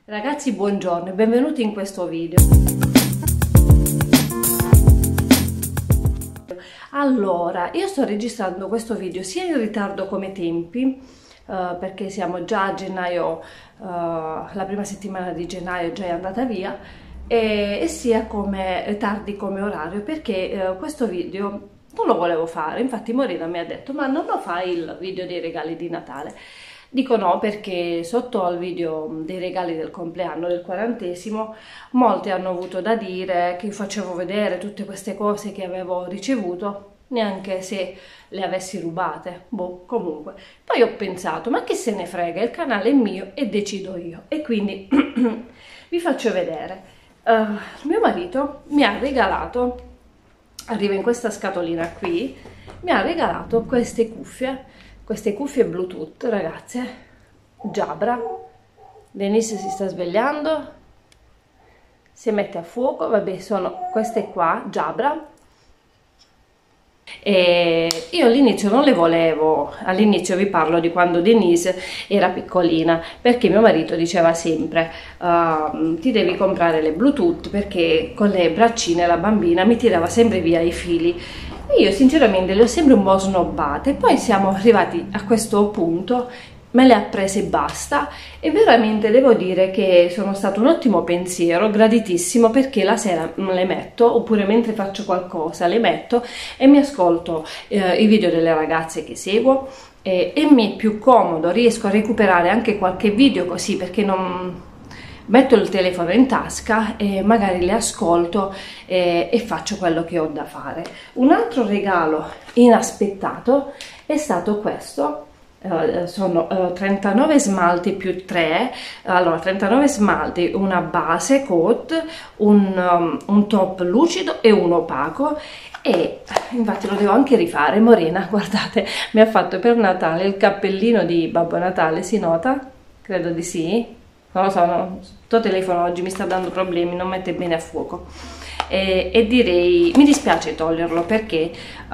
Ragazzi, buongiorno e benvenuti in questo video. Allora, io sto registrando questo video sia in ritardo come tempi, perché siamo già a gennaio, la prima settimana di gennaio già è andata via, e sia come tardi come orario, perché questo video non lo volevo fare. Infatti Morena mi ha detto: ma non lo fai il video dei regali di Natale? Dico no, perché sotto al video dei regali del compleanno, del 40esimo, molti hanno avuto da dire che facevo vedere tutte queste cose che avevo ricevuto, neanche se le avessi rubate. Boh, comunque. Poi ho pensato: ma che se ne frega, il canale è mio e decido io. E quindi vi faccio vedere. Mio marito mi ha regalato, arriva in questa scatolina qui, mi ha regalato queste cuffie Bluetooth, ragazze, Jabra. Denise si sta svegliando, si mette a fuoco, vabbè, sono queste qua, Jabra. E io all'inizio non le volevo, all'inizio vi parlo di quando Denise era piccolina, perché mio marito diceva sempre: ti devi comprare le Bluetooth, perché con le braccine la bambina mi tirava sempre via i fili. E io sinceramente le ho sempre un po' snobbate. Poi siamo arrivati a questo punto, me le ha prese e basta, e veramente devo dire che sono stato un ottimo pensiero, graditissimo, perché la sera le metto, oppure mentre faccio qualcosa le metto e mi ascolto i video delle ragazze che seguo, e mi è più comodo, riesco a recuperare anche qualche video così, perché non metto il telefono in tasca e magari le ascolto e faccio quello che ho da fare. Un altro regalo inaspettato è stato questo. Sono 39 smalti più 3, allora 39 smalti, una base coat, un top lucido e un opaco. E infatti lo devo anche rifare. Morena, guardate, mi ha fatto per Natale il cappellino di Babbo Natale, si nota? Credo di sì. Non lo so, no, sto telefono oggi mi sta dando problemi, non mette bene a fuoco, e direi, mi dispiace toglierlo, perché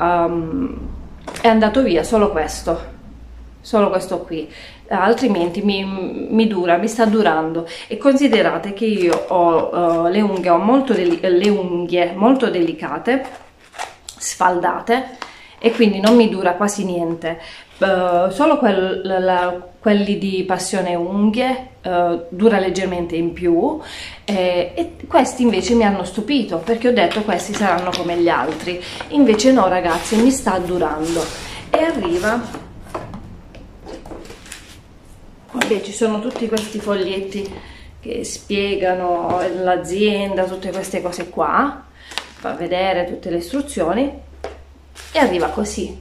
è andato via solo questo qui, altrimenti mi dura, mi sta durando. E considerate che io ho le unghie molto delicate, sfaldate, e quindi non mi dura quasi niente. Solo quelli di Passione Unghie dura leggermente in più, e questi invece mi hanno stupito, perché ho detto questi saranno come gli altri, invece no ragazzi, mi sta durando. E arriva, vabbè, ci sono tutti questi foglietti che spiegano l'azienda, tutte queste cose qua, fa vedere tutte le istruzioni, e arriva così.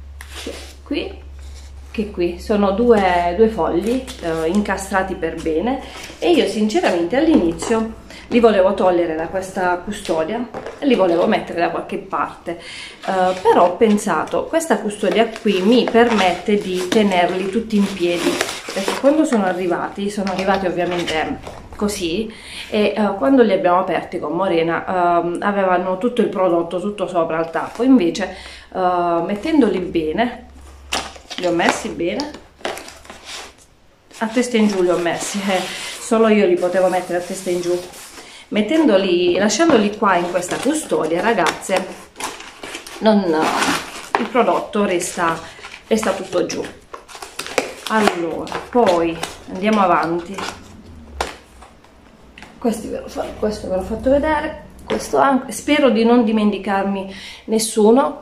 Qui sono due fogli incastrati per bene, e io sinceramente all'inizio li volevo togliere da questa custodia e li volevo mettere da qualche parte, però ho pensato: questa custodia qui mi permette di tenerli tutti in piedi, perché quando sono arrivati ovviamente così, e quando li abbiamo aperti con Morena avevano tutto il prodotto tutto sopra al tappo. Invece mettendoli bene, li ho messi bene, a testa in giù li ho messi, solo io li potevo mettere a testa in giù. Lasciandoli qua in questa custodia, ragazze, il prodotto resta tutto giù. Allora, poi andiamo avanti. Questo ve l'ho fatto vedere, questo anche, spero di non dimenticarmi nessuno.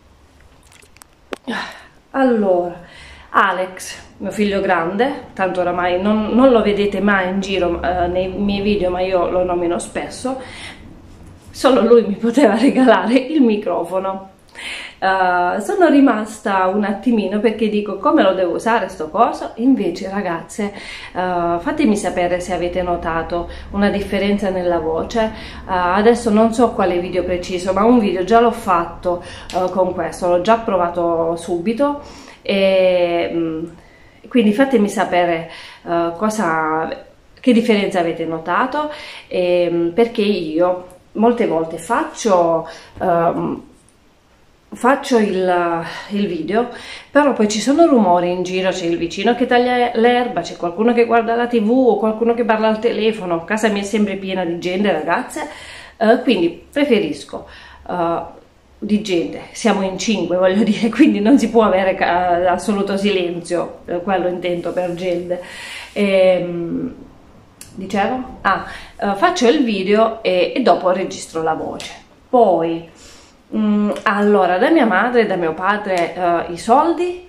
Allora, Alex, mio figlio grande, tanto oramai non lo vedete mai in giro nei miei video, ma io lo nomino spesso, solo lui mi poteva regalare il microfono. Sono rimasta un attimino, perché dico: come lo devo usare sto coso? Invece ragazze, fatemi sapere se avete notato una differenza nella voce. Adesso non so quale video preciso, ma un video già l'ho fatto con questo, l'ho già provato subito, e quindi fatemi sapere che differenza avete notato, perché io molte volte faccio faccio il video, però poi ci sono rumori in giro, c'è il vicino che taglia l'erba, c'è qualcuno che guarda la TV o qualcuno che parla al telefono, casa mia è sempre piena di gente, ragazze, quindi preferisco di gente, siamo in 5 voglio dire, quindi non si può avere assoluto silenzio, quello intendo per gente. Dicevo? Faccio il video e dopo registro la voce. Poi allora, da mia madre e da mio padre i soldi,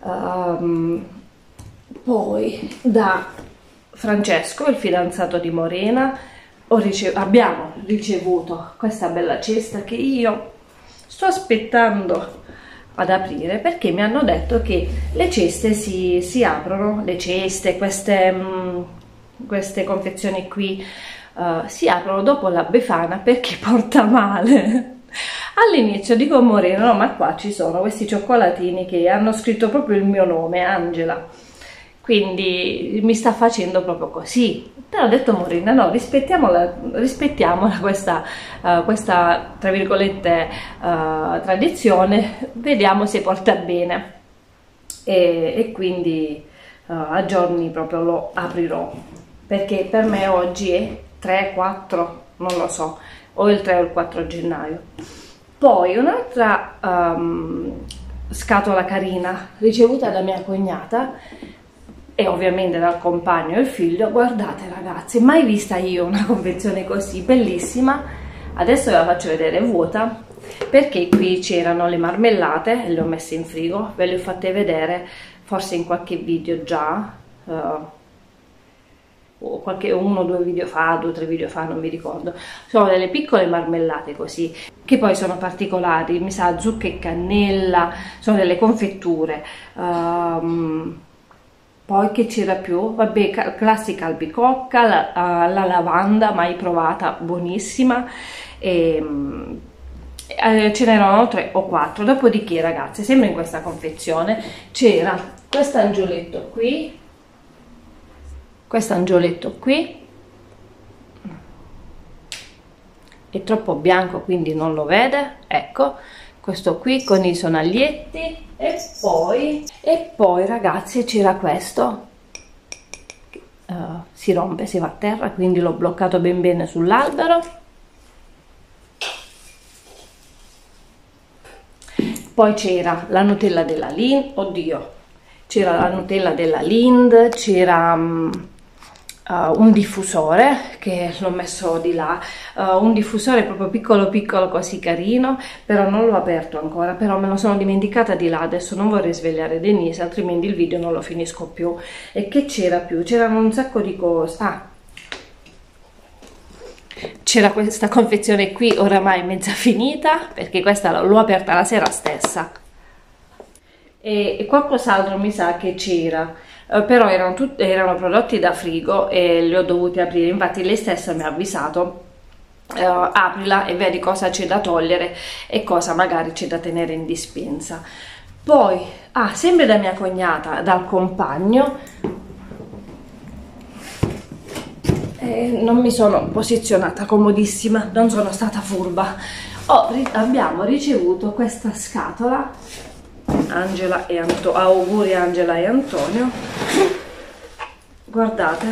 poi da Francesco, il fidanzato di Morena, abbiamo ricevuto questa bella cesta che io sto aspettando ad aprire, perché mi hanno detto che le ceste si aprono, le ceste, queste confezioni qui si aprono dopo la Befana perché porta male. All'inizio dico a Morena, no, ma qua ci sono questi cioccolatini che hanno scritto proprio il mio nome, Angela, quindi mi sta facendo proprio così. Però ho detto Morena, no, rispettiamola questa tra virgolette tradizione, vediamo se porta bene, e quindi a giorni proprio lo aprirò, perché per me oggi è 3-4, non lo so, o il 3 o il 4 gennaio. Poi un'altra scatola carina ricevuta da mia cognata e ovviamente dal compagno e il figlio. Guardate ragazzi, mai vista io una confezione così bellissima. Adesso ve la faccio vedere vuota, perché qui c'erano le marmellate e le ho messe in frigo, ve le ho fatte vedere forse in qualche video già, o uno o 2 video fa, 2 o 3 video fa, non mi ricordo. Sono delle piccole marmellate così, che poi sono particolari, mi sa zucca e cannella, sono delle confetture. Poi che c'era più? Vabbè, classica albicocca, la lavanda, mai provata, buonissima. Ce n'erano 3 o 4. Dopodiché ragazzi, sempre in questa confezione c'era questo angioletto qui, è troppo bianco quindi non lo vede, ecco, questo qui con i sonaglietti. E poi ragazzi c'era questo, si rompe, si va a terra, quindi l'ho bloccato ben bene sull'albero. Poi c'era la Nutella della Lind, oddio, c'era la Nutella della Lind, c'era un diffusore che l'ho messo di là, un diffusore proprio piccolo piccolo così carino, però non l'ho aperto ancora, però me lo sono dimenticata di là. Adesso non vorrei svegliare Denise, altrimenti il video non lo finisco più. E che c'era più? C'erano un sacco di cose. C'era questa confezione qui oramai mezza finita, perché questa l'ho aperta la sera stessa, e qualcos'altro mi sa che c'era, però erano prodotti da frigo e li ho dovuti aprire. Infatti lei stessa mi ha avvisato, aprila e vedi cosa c'è da togliere e cosa magari c'è da tenere in dispensa. Poi sempre da mia cognata, dal compagno, non mi sono posizionata comodissima, non sono stata furba. Abbiamo ricevuto questa scatola, Angela e auguri Angela e Antonio, guardate,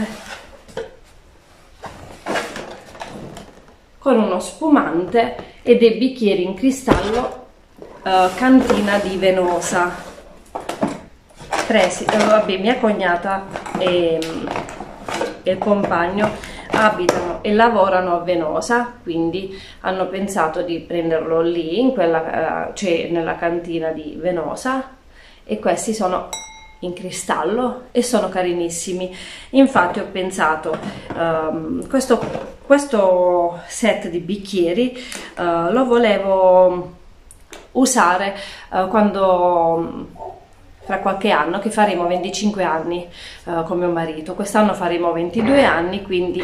con uno spumante e dei bicchieri in cristallo, cantina di Venosa, presi, vabbè, mia cognata e il compagno abitano e lavorano a Venosa, quindi hanno pensato di prenderlo lì, in quella, cioè nella cantina di Venosa, e questi sono in cristallo e sono carinissimi. Infatti ho pensato, questo set di bicchieri lo volevo usare quando fra qualche anno, che faremo 25 anni con mio marito. Quest'anno faremo 22 anni, quindi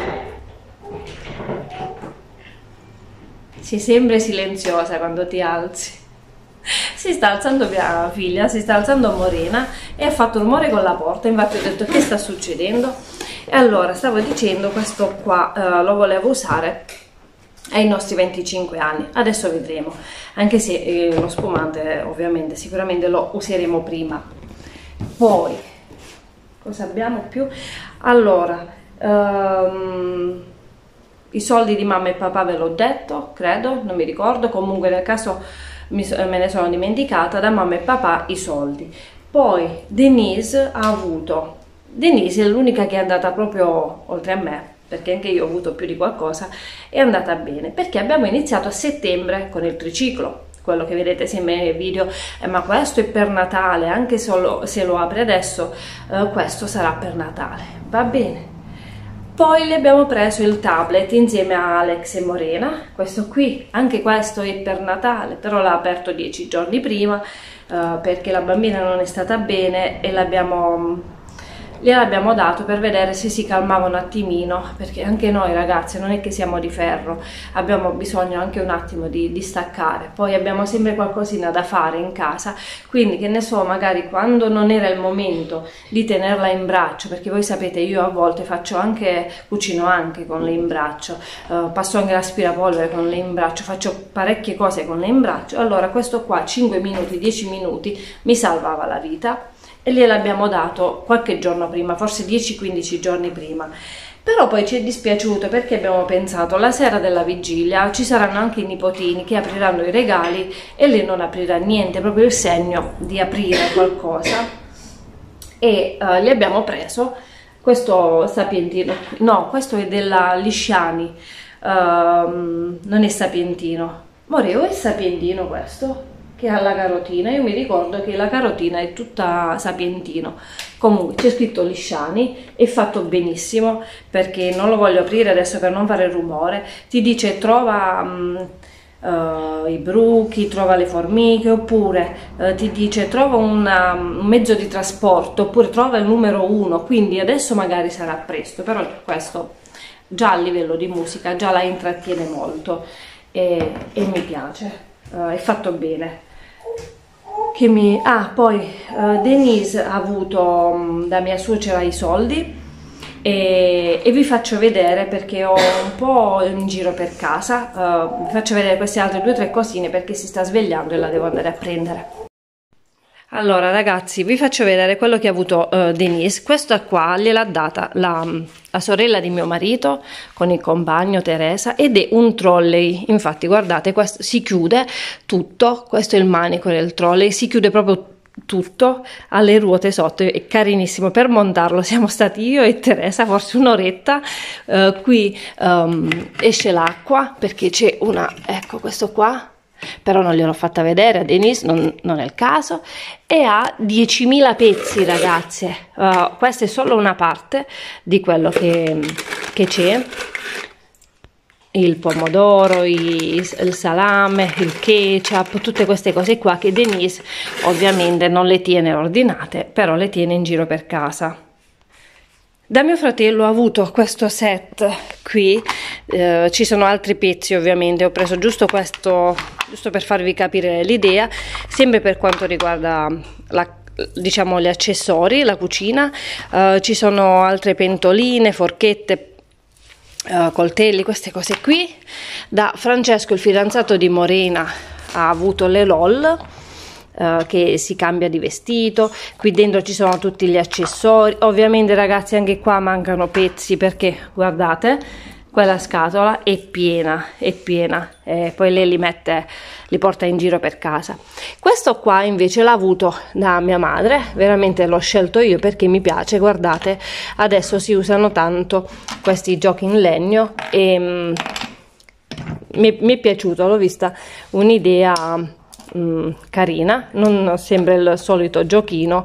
sei sempre silenziosa quando ti alzi. Si sta alzando mia figlia, si sta alzando Morena e ha fatto rumore con la porta, infatti ho detto che sta succedendo. E allora stavo dicendo, questo qua lo volevo usare ai nostri 25 anni. Adesso vedremo, anche se lo spumante ovviamente sicuramente lo useremo prima. Poi cosa abbiamo più? Allora, i soldi di mamma e papà ve l'ho detto, credo, non mi ricordo, comunque nel caso me ne sono dimenticata, da mamma e papà i soldi. Poi Denise è l'unica che è andata proprio oltre a me, perché anche io ho avuto più di qualcosa, è andata bene, perché abbiamo iniziato a settembre con il triciclo, quello che vedete sempre nei video, ma questo è per Natale, anche solo se lo apre adesso, questo sarà per Natale, va bene. Poi le abbiamo preso il tablet insieme a Alex e Morena, questo qui, anche questo è per Natale, però l'ha aperto 10 giorni prima, perché la bambina non è stata bene e gliel'abbiamo dato per vedere se si calmava un attimino, perché anche noi ragazze non è che siamo di ferro, abbiamo bisogno anche un attimo di staccare, poi abbiamo sempre qualcosina da fare in casa, quindi che ne so, magari quando non era il momento di tenerla in braccio, perché voi sapete io a volte cucino anche con le in braccio, passo anche l'aspirapolvere con le in braccio, faccio parecchie cose con le in braccio, allora questo qua 5 minuti, 10 minuti mi salvava la vita, e gliel'abbiamo dato qualche giorno prima, forse 10-15 giorni prima. Però poi ci è dispiaciuto perché abbiamo pensato la sera della vigilia ci saranno anche i nipotini che apriranno i regali e lei non aprirà niente, proprio il segno di aprire qualcosa, e gli abbiamo preso questo sapientino, no, questo è della Lisciani, non è sapientino, Moreo è sapientino questo? Che ha la carotina, io mi ricordo che la carotina è tutta sapientino, comunque c'è scritto Lisciani, è fatto benissimo, perché non lo voglio aprire adesso per non fare rumore, ti dice trova i bruchi, trova le formiche, oppure ti dice trova un mezzo di trasporto, oppure trova il numero 1, quindi adesso magari sarà presto, però questo già a livello di musica già la intrattiene molto e mi piace, è fatto bene. Poi Denise ha avuto da mia suocera i soldi e vi faccio vedere, perché ho un po' in giro per casa, vi faccio vedere queste altre 2 o 3 cosine perché si sta svegliando e la devo andare a prendere. Allora ragazzi, vi faccio vedere quello che ha avuto Denise. Questa qua gliel'ha data la sorella di mio marito con il compagno Teresa, ed è un trolley. Infatti guardate, questo si chiude tutto, questo è il manico del trolley, si chiude proprio tutto, ha le ruote sotto, è carinissimo. Per montarlo siamo stati io e Teresa forse un'oretta, qui esce l'acqua perché c'è ecco questo qua, però non gliel'ho fatta vedere a Denise, non è il caso, e ha 10.000 pezzi ragazze, questa è solo una parte di quello che c'è, il pomodoro, il salame, il ketchup, tutte queste cose qua che Denise ovviamente non le tiene ordinate, però le tiene in giro per casa. Da mio fratello ho avuto questo set qui, ci sono altri pezzi ovviamente, ho preso giusto questo, giusto per farvi capire l'idea, sempre per quanto riguarda diciamo gli accessori, la cucina, ci sono altre pentoline, forchette, coltelli, queste cose qui. Da Francesco, il fidanzato di Morena, ha avuto le LOL, che si cambia di vestito, qui dentro ci sono tutti gli accessori, ovviamente ragazzi anche qua mancano pezzi perché guardate, quella scatola è piena, poi lei li porta in giro per casa. Questo qua invece l'ha avuto da mia madre, veramente l'ho scelto io perché mi piace, guardate, adesso si usano tanto questi giochi in legno e mi è piaciuto, l'ho vista un'idea carina, non sembra il solito giochino,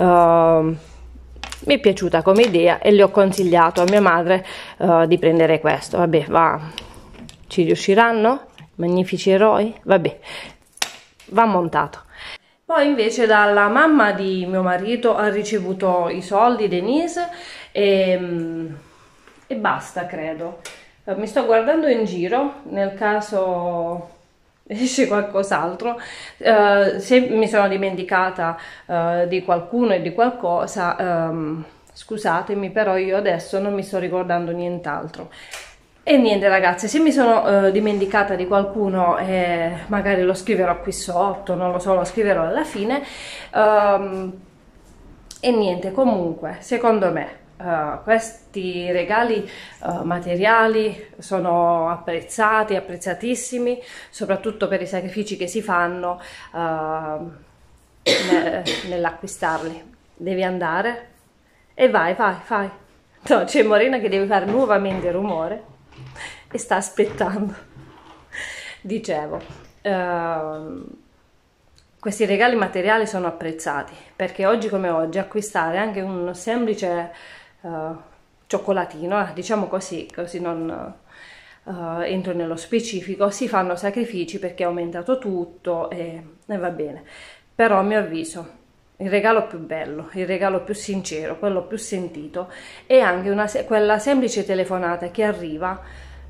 mi è piaciuta come idea e le ho consigliato a mia madre di prendere questo. Vabbè, ci riusciranno? Magnifici eroi? Vabbè, va montato. Poi invece dalla mamma di mio marito ha ricevuto i soldi Denise e basta, credo. Mi sto guardando in giro nel caso esce qualcos'altro, se mi sono dimenticata di qualcuno e di qualcosa, scusatemi, però io adesso non mi sto ricordando nient'altro. E niente ragazzi, se mi sono dimenticata di qualcuno, magari lo scriverò qui sotto, non lo so, lo scriverò alla fine. E niente, comunque, secondo me questi regali materiali sono apprezzati, apprezzatissimi, soprattutto per i sacrifici che si fanno nell'acquistarli. Devi andare e vai. No, c'è Morena che deve fare nuovamente rumore e sta aspettando. Dicevo, questi regali materiali sono apprezzati perché oggi come oggi acquistare anche un semplice cioccolatino, diciamo così non entro nello specifico, si fanno sacrifici perché è aumentato tutto e va bene. Però a mio avviso il regalo più bello, il regalo più sincero, quello più sentito è anche quella semplice telefonata che arriva,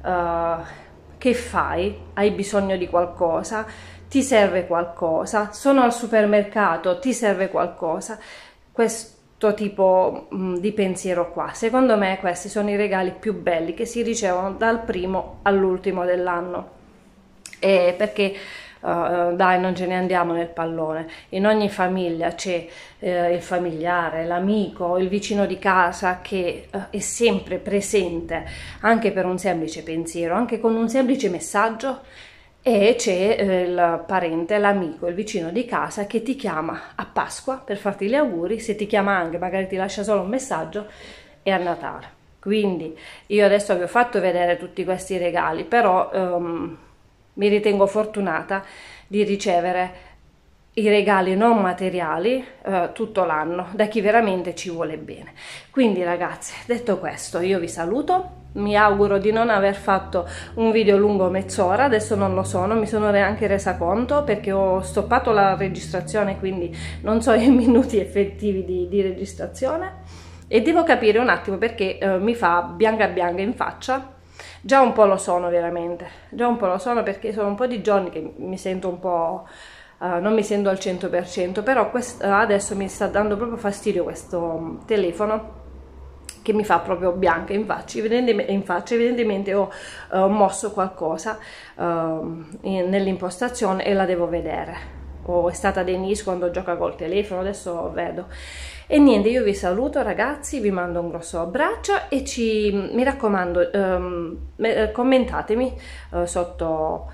che fai, hai bisogno di qualcosa, ti serve qualcosa, sono al supermercato, ti serve qualcosa, questo tipo di pensiero qua. Secondo me questi sono i regali più belli che si ricevono dal primo all'ultimo dell'anno, perché dai, non ce ne andiamo nel pallone, in ogni famiglia c'è il familiare, l'amico, il vicino di casa che è sempre presente anche per un semplice pensiero, anche con un semplice messaggio, e c'è il parente, l'amico, il vicino di casa che ti chiama a Pasqua per farti gli auguri, se ti chiama anche magari ti lascia solo un messaggio, e a Natale. Quindi io adesso vi ho fatto vedere tutti questi regali, però mi ritengo fortunata di ricevere i regali non materiali tutto l'anno da chi veramente ci vuole bene. Quindi ragazzi, detto questo, io vi saluto, mi auguro di non aver fatto un video lungo mezz'ora, adesso non lo so, non mi sono neanche resa conto perché ho stoppato la registrazione, quindi non so i minuti effettivi di registrazione, e devo capire un attimo perché mi fa bianca in faccia. Già un po' lo sono veramente, già un po' lo sono perché sono un po' di giorni che mi sento un po', non mi sento al 100%, però adesso mi sta dando proprio fastidio questo telefono che mi fa proprio bianca in faccia, evidentemente ho mosso qualcosa nell'impostazione e la devo vedere. O è stata Denise quando gioca col telefono, adesso vedo. E niente, io vi saluto ragazzi, vi mando un grosso abbraccio e mi raccomando, commentatemi sotto,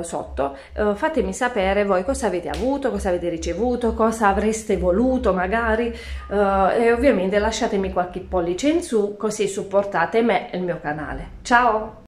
fatemi sapere voi cosa avete avuto, cosa avete ricevuto, cosa avreste voluto magari, e ovviamente lasciatemi qualche pollice in su, così supportate me e il mio canale. Ciao!